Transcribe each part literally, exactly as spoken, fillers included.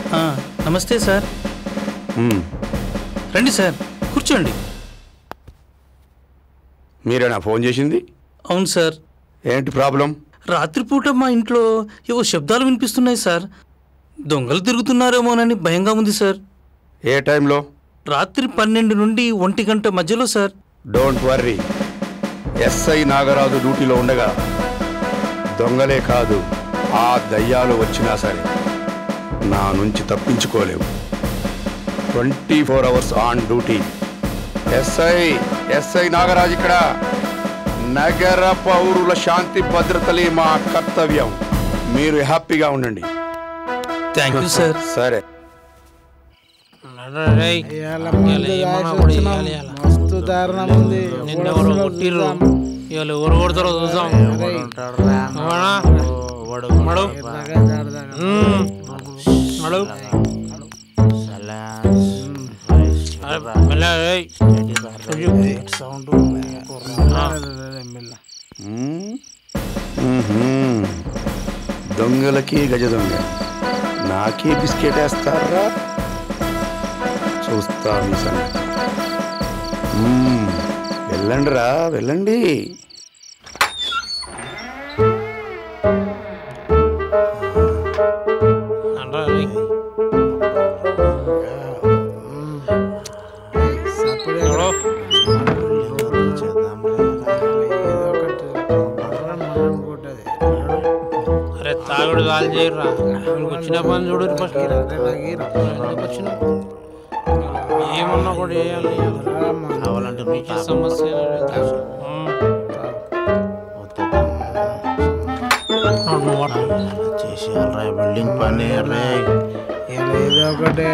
నమస్తే సార్. రండి సార్, కూర్చోండి. మీరేనా ఫోన్ చేసింది? అవును సార్. ఏంటి ప్రాబ్లం? రాత్రిపూట మా ఇంట్లో ఏవో శబ్దాలు వినిపిస్తున్నాయి సార్. దొంగలు తిరుగుతున్నారేమోనని భయంగా ఉంది సార్. ఏ టైంలో? రాత్రి పన్నెండు నుండి ఒంటి గంట మధ్యలో sir. Don't worry, SI Nagaraju డ్యూటీలో ఉండగా దొంగలే కాదు ఆ దయ్యాలు వచ్చినా సరే నా నుంచి తప్పించుకోలేవు. Twenty four hours on duty. SI SI Nagaraju ఇక్కడ. నగర పౌరుల శాంతి భద్రతలే మా కర్తవ్యం. మీరు హ్యాపీగా ఉండండి. Thank you sir. సరే. మస్తు దారుణం ఉంది. నిన్నెవరు కొట్టిర్రు, ఇవాళ ఎవరు కొడతారో చూద్దాం. దొంగలకి గజ దొంగ, నాకే బిస్కెట్ వేస్తారా? చూస్తా మీ సంగతి. వెళ్ళండి రా, వెళ్ళండి. అరే తాగుడు కాల్ చేయరా, వచ్చిన పని చూడు. ఫస్ట్ వచ్చిన ఏమన్నా కూడా వేయాలి. కావాలంటే మీకే సమస్య చేసేయాలరా. బిల్డింగ్ పని ఏదో ఒకటే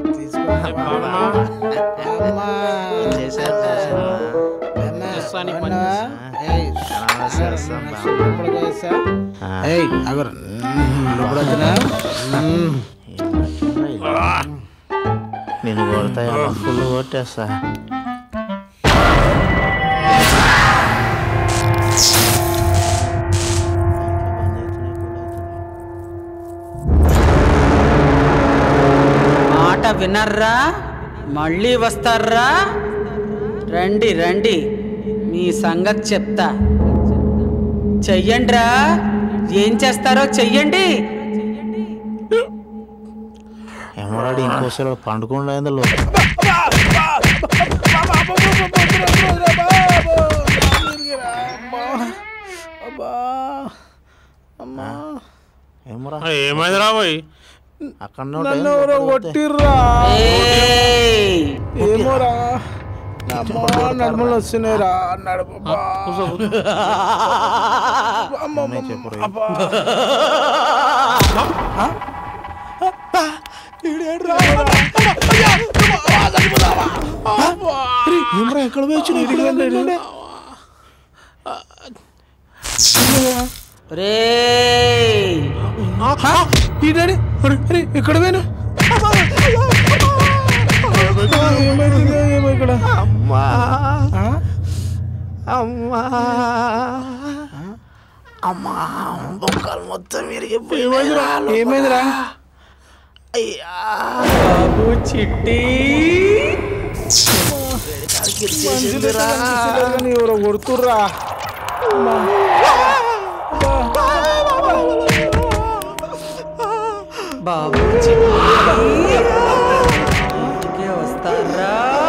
నేను కొడతా, ఫుల్ కొట్టేస్తా. మాట వినర్రా, మళ్ళీ వస్తారా? రండి రండి, మీ సంగతి చెప్తా. చెయ్యండిరా, ఏం చేస్తారో చెయ్యండి. ఏమరాడు ఇంకోసారి పండుకుండా అందులో ఏమైంది రాబోయ్? అక్కడ కొట్టిర్రా. ఏమోరా, నడుములు వస్తున్నాయిరా. నడుపు ఎక్కడ పోయి ఎక్కడ పోయినా? ఏమైతుందో ఏమో ఇక్కడ. అమ్మా అమ్మా అమ్మా, బొక్కలు మొత్తం ఏమైందిరా? ఏమైందిరా? అయ్యా బాబు చిట్టి, ఎవరో కొడుతుర్రా. బాబు చిట్టి వస్తారా?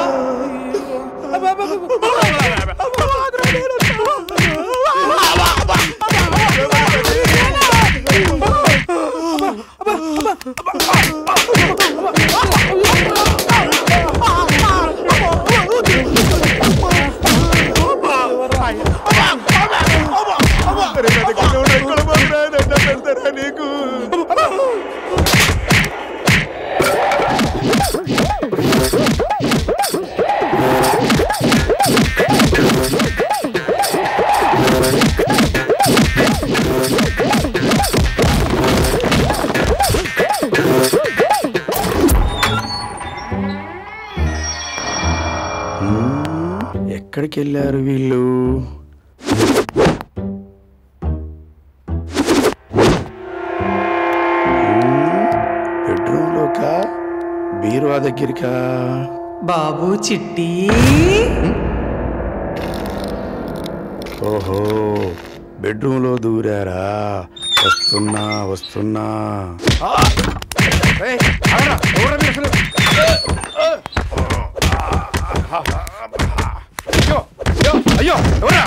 నీకు ఎక్కడికి వెళ్ళారు వీళ్ళు? బెడ్రూమ్లో దగ్గరికా బీరువా దగ్గరికా? బాబు చిట్టి ఓహో బెడ్రూమ్లో దూరారా? వస్తున్నా వస్తున్నా. అయ్యో ఎవరా?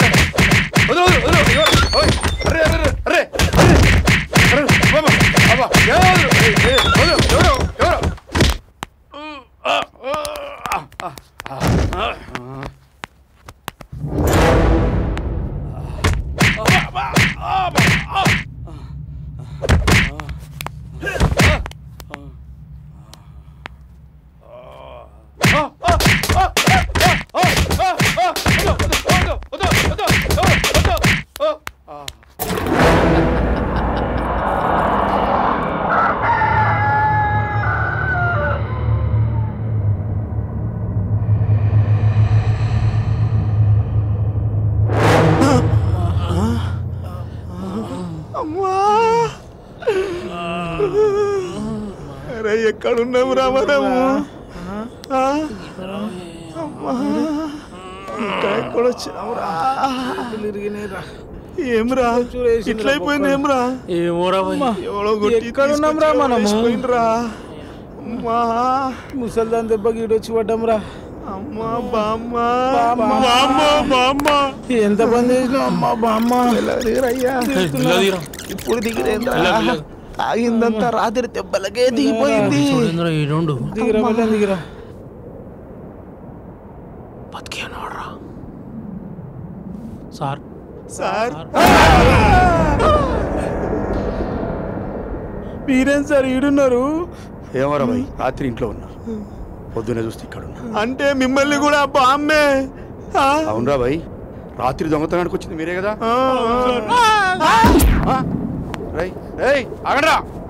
అరే ఎక్కడున్నాము రా మనము? ఎక్కడొచ్చినామురా? ఏమ్రా ఇట్లయిపోయింది? ఏమ్రా ఏమోరా ఎవడో కొట్టి ఎక్కడున్నాం రా మనము? రా అమ్మా ముసల్దాన్ దెబ్బ గీడొచ్చి పడ్డాం రా. అమ్మా బామ్మ బామ్మ ఎంత పని చేసినావు అమ్మా బామ్మ? అయ్యా ఇప్పుడు దిగిరేంద్రా? ఆగిందంతా రాత్రి దెబ్బలకే దిగిపోయింది. దిగిరా మళ్ళీ దిగిరా. బతికేనాడ్రా సార్? సార్ మీరేం సార్ ఈడున్నారు? ఏమరా భయ్, రాత్రి ఇంట్లో ఉన్నా, పొద్దునే చూస్తే ఇక్కడ ఉన్నా. అంటే మిమ్మల్ని కూడా బామ్మే? అవునరా భయ్, రాత్రి దొంగతనానికి వచ్చింది మీరే కదా? ఆగండ్రా.